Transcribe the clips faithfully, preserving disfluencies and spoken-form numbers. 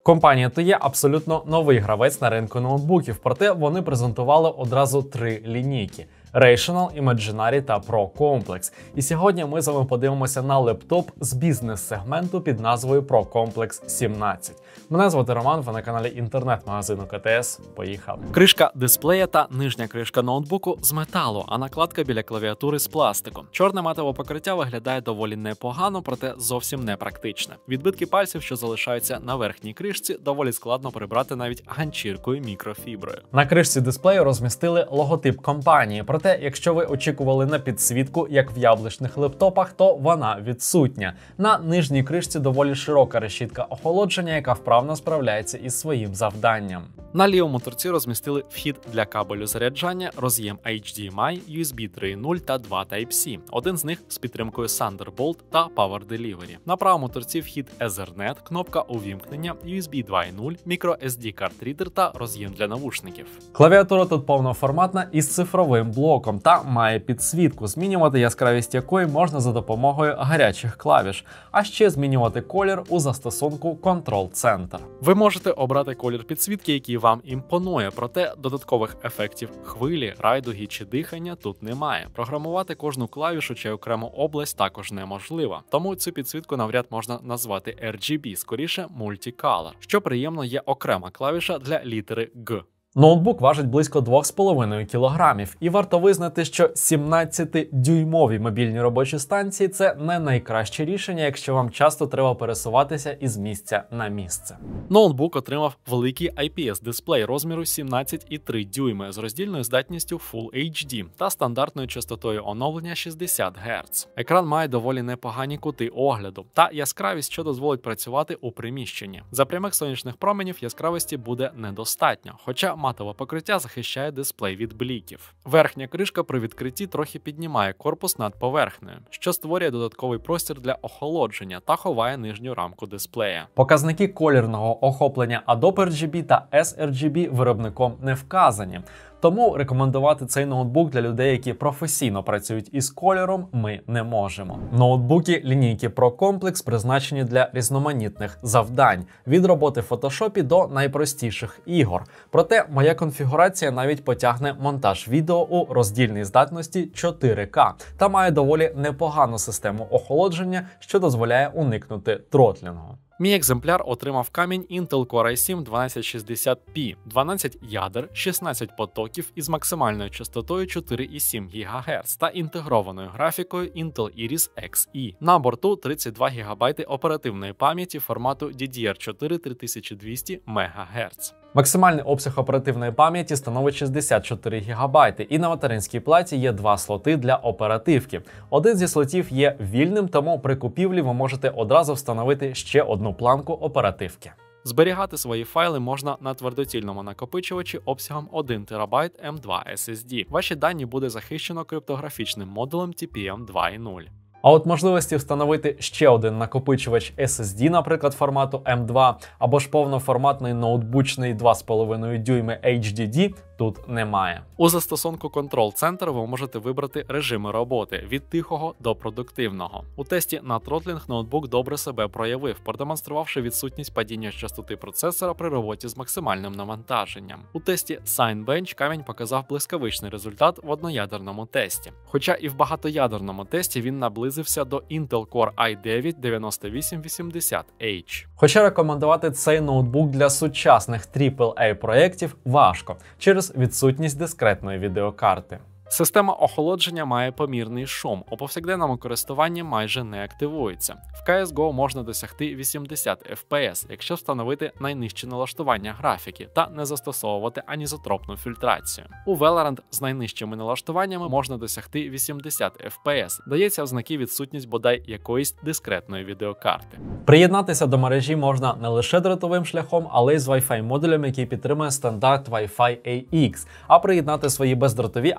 Компанія то є абсолютно новий гравець на ринку ноутбуків, проте вони презентували одразу три лінійки – Rational, Imaginary та Pro Complex. І сьогодні ми з вами подивимося на лептоп з бізнес-сегменту під назвою Pro Complex сімнадцять. Мене звати Роман, ви на каналі інтернет-магазину ка те ес. Поїхали! Кришка дисплея та нижня кришка ноутбуку з металу, а накладка біля клавіатури з пластику. Чорне матове покриття виглядає доволі непогано, проте зовсім не практичне. Відбитки пальців, що залишаються на верхній кришці, доволі складно прибрати навіть ганчіркою мікрофіброю. На кришці дисплею розмістили логотип компанії, проте якщо ви очікували на підсвітку, як в яблучних лептопах, то вона відсутня. На нижній кришці доволі широка решітка охолодження, яка вправно справляється із своїм завданням. На лівому торці розмістили вхід для кабелю заряджання, роз'єм ейч ді ем ай, ю ес бі три нуль та два Type-C. Один з них з підтримкою Thunderbolt та Power Delivery. На правому торці вхід Ethernet, кнопка увімкнення, ю ес бі два нуль, microSD картрідер та роз'єм для навушників. Клавіатура тут повноформатна із цифровим блоком та має підсвітку, змінювати яскравість якої можна за допомогою гарячих клавіш, а ще змінювати колір у застосунку Control Center. Ви можете обрати колір підсвітки, який вам імпонує, проте додаткових ефектів хвилі, райдуги чи дихання тут немає. Програмувати кожну клавішу чи окрему область також неможливо, тому цю підсвітку навряд можна назвати ар джі бі, скоріше Multicolor. Що приємно, є окрема клавіша для літери Г. Ноутбук важить близько два з половиною кілограмів, і варто визнати, що сімнадцятидюймові мобільні робочі станції – це не найкраще рішення, якщо вам часто треба пересуватися із місця на місце. Ноутбук отримав великий ай пі ес-дисплей розміру сімнадцять і три дюйми з роздільною здатністю Full ейч ді та стандартною частотою оновлення шістдесят герц. Екран має доволі непогані кути огляду та яскравість, що дозволить працювати у приміщенні. За прямих сонячних променів яскравості буде недостатньо, хоча матове покриття захищає дисплей від бліків. Верхня кришка при відкритті трохи піднімає корпус над поверхнею, що створює додатковий простір для охолодження та ховає нижню рамку дисплея. Показники колірного охоплення Adobe ар джі бі та ес ар джі бі виробником не вказані. Тому рекомендувати цей ноутбук для людей, які професійно працюють із кольором, ми не можемо. Ноутбуки лінійки Pro Complex призначені для різноманітних завдань, від роботи в фотошопі до найпростіших ігор. Проте моя конфігурація навіть потягне монтаж відео у роздільній здатності чотири ка та має доволі непогану систему охолодження, що дозволяє уникнути тротлінгу. Мій екземпляр отримав камінь Intel Core ай сім дванадцять шістдесят пі, дванадцять ядер, шістнадцять потоків із максимальною частотою чотири і сім гігагерц та інтегрованою графікою Intel Iris ікс і. На борту тридцять два гігабайти оперативної пам'яті формату ді ді ар чотири три тисячі двісті мегагерц. Максимальний обсяг оперативної пам'яті становить шістдесят чотири гігабайти, і на материнській платі є два слоти для оперативки. Один зі слотів є вільним, тому при купівлі ви можете одразу встановити ще одну планку оперативки. Зберігати свої файли можна на твердотільному накопичувачі обсягом один терабайт ем два ес ес ді. Ваші дані буде захищено криптографічним модулем ті пі ем два нуль. А от можливості встановити ще один накопичувач ес ес ді, наприклад, формату ем два, або ж повноформатний ноутбучний два з половиною дюйми ейч ді ді тут немає. У застосунку Control Center ви можете вибрати режими роботи від тихого до продуктивного. У тесті на тротлінг ноутбук добре себе проявив, продемонструвавши відсутність падіння частоти процесора при роботі з максимальним навантаженням. У тесті Cinebench камінь показав блискавичний результат в одноядерному тесті. Хоча і в багатоядерному тесті він наблизився до Intel Core ай дев'ять дев'яносто вісім вісімдесят ейч. Хоча рекомендувати цей ноутбук для сучасних трипл ей проєктів важко через відсутність дискретної відеокарти. Система охолодження має помірний шум, у повсякденному користуванні майже не активується. В ка ес го можна досягти вісімдесят еф пі ес, якщо встановити найнижче налаштування графіки та не застосовувати анізотропну фільтрацію. У Valorant з найнижчими налаштуваннями можна досягти вісімдесят еф пі ес, дається в знаки відсутність бодай якоїсь дискретної відеокарти. Приєднатися до мережі можна не лише дротовим шляхом, але й з Wi-Fi модулем, який підтримує стандарт Wi-Fi ей ікс, а приєднати свої бездротові аксесуари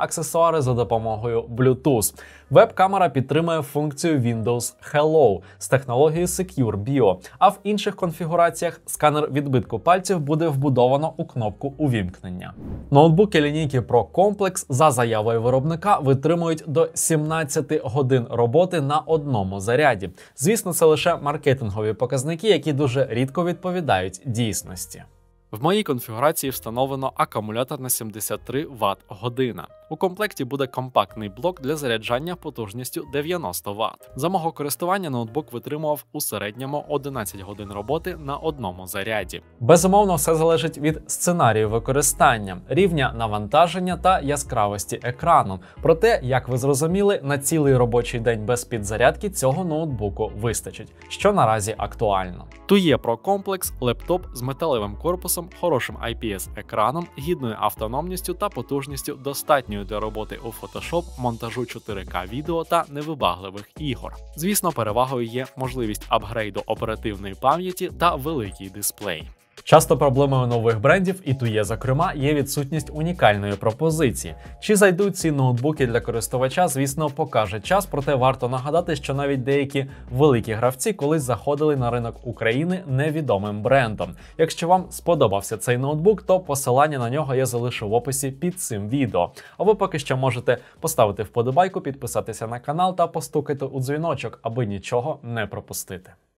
аксесуари за допомогою Bluetooth. Веб-камера підтримує функцію Windows Hello з технологією Secure Bio, а в інших конфігураціях сканер відбитку пальців буде вбудовано у кнопку увімкнення. Ноутбуки лінійки Pro Complex за заявою виробника витримують до сімнадцяти годин роботи на одному заряді. Звісно, це лише маркетингові показники, які дуже рідко відповідають дійсності. В моїй конфігурації встановлено акумулятор на сімдесят три ватт-година. У комплекті буде компактний блок для заряджання потужністю дев'яносто ватт. За мого користування ноутбук витримував у середньому одинадцять годин роботи на одному заряді. Безумовно, все залежить від сценарію використання, рівня навантаження та яскравості екрану. Проте, як ви зрозуміли, на цілий робочий день без підзарядки цього ноутбуку вистачить, що наразі актуально. Тує Pro Complex – лептоп з металевим корпусом, хорошим ай пі ес-екраном, гідною автономністю та потужністю достатньою для роботи у Photoshop, монтажу чотири ка відео та невибагливих ігор. Звісно, перевагою є можливість апгрейду оперативної пам'яті та великий дисплей. Часто проблемою нових брендів, і Тує, зокрема, є відсутність унікальної пропозиції. Чи зайдуть ці ноутбуки для користувача, звісно, покаже час, проте варто нагадати, що навіть деякі великі гравці колись заходили на ринок України невідомим брендом. Якщо вам сподобався цей ноутбук, то посилання на нього я залишу в описі під цим відео. А ви поки що можете поставити вподобайку, підписатися на канал та постукати у дзвіночок, аби нічого не пропустити.